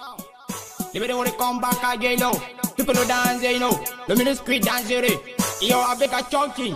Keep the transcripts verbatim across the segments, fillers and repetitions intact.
Libérez on come back again, no. People who dance, you know. Le ministre dangereux. Yo, avec un chunky.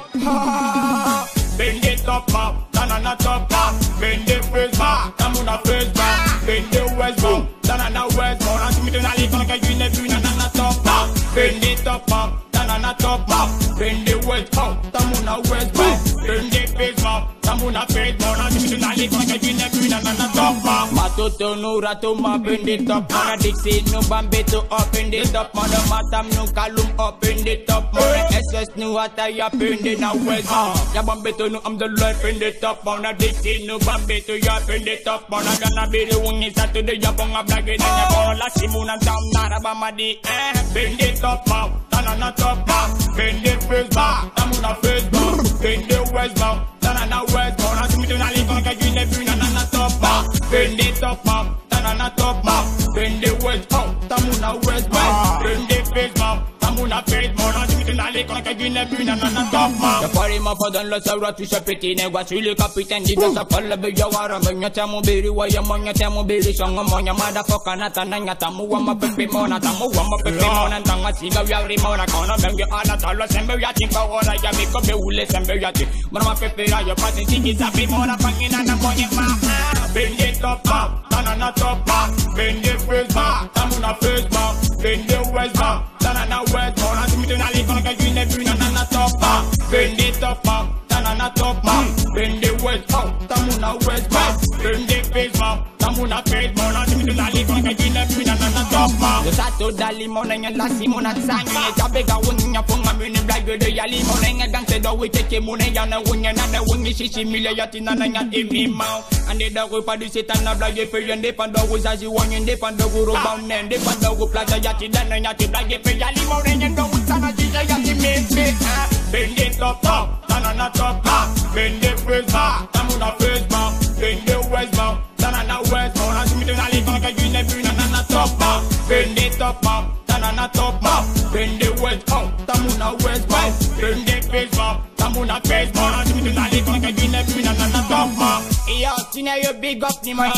Bend it up, ma. Tanana top, ma. Bend it first, ma. Tamuna first, ma. Bend it west, ma. Tanana west, ma. Nanti mito nali kono kaya yun na yun na nana top, ma. Bend it up, ma. Tanana top, ma. Bend it west, ma. Tamuna west, ma. Bend it first, ma. Tamuna first, ma. Nanti mito nali kono kaya yun na yun na nana top, ma. Matoto no rato, ma. Bend it up, ma. Dixie no bambeto up, bend it up, ma. The matam no kalum up, bend it up, ma. S S no ataya, bend it now west, ma. Ya bambeto no I'm the life, bend it up, ma. Na Dixie no bambeto, ya bend it up, ma. Na gonna be the one is to the Japon of black. La simuna down narabama di eh bend it up ma tanana top ma bend it first ma tamuna first ma bend it west ma tanana west ma na simito na likon ka yun na yun na top ma bend it up ma tanana top ma bend it west ma tamuna west ma bend it first ma tamuna first ma na simito na likon ka yun na yun na top ma the party ma for don lo saura tu chapeti ne gwa suli capitaine di sa pala be yawara ganya tamu biri wa ya monya tamu biri songo monya motherfucker na tananya tamu wa ma pepe mona tamu wa ma pepe mona tanga siga ya rimona kono bengi ala talo sembe ya timpa ora ya mi ko be ule sembe ya ti mama pepe ya yo pati sigi sabi mona pangina na monya ma bend it up ma tanana top ma bend it first ma tamuna first ma bend it west ma tanana west ma na timi na likon ka yune yune na top ma bend it up ma tanana top ma bend it west ma tamuna west ma bend it first ma tamuna first ma na timi na likon ka yune yune na top ma yo sato dali mona nya la simona tsanya ya bega wonya fonga mini blague de yali mona nya gante do we take mona ya na wonya na na wonya shishi mile ya tinana nya imi ma ande da ko pa du setan na blague fe yende pando go zaji wonya de pando go roba nende pando go plaza ya tinana nya ti blague fe yali mona nya do utana ji ya ti me me bend it up top tanana top ma bend it first ma tamuna first ma bend it west ma tanana west ma na timi na likon ka yune yune na top ma bend it up ma tanana top ma bend it west ma tamuna west ma bend it face ma tamuna face ma na timi na likon ka yune yune na top ma yo tina yo big up ni ma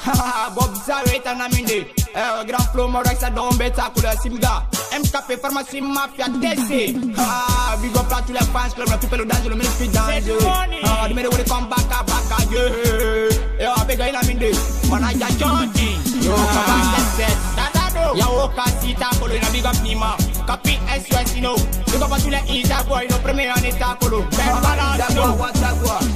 Bob Zareta na minde eh grand flow mo rex don beta kula simga M K P pharmacie mafia D C ah big up to the fans club people who dance le ministry dance ah the way come back back yeah yo big ina minde mana ya jonti yo come set dadado ya oka sita polo na big up ni ma copy S O S you know big up to the Isa boy no premier on eta polo ben balance no